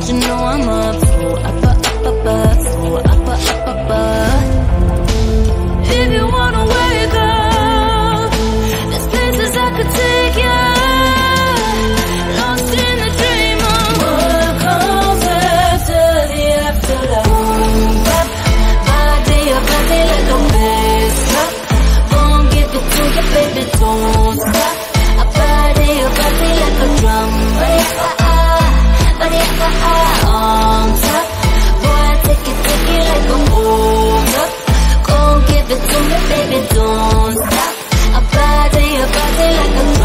'cause you know I'm up for If you wanna wake up, there's places I could take you. Lost in the dream of what comes after the afterlife. Body like a mess. Won't give it to you, baby, don't stop. A body like a drum. On top. Boy, take it like a hold up. Go give it to me, baby, don't stop. A body like a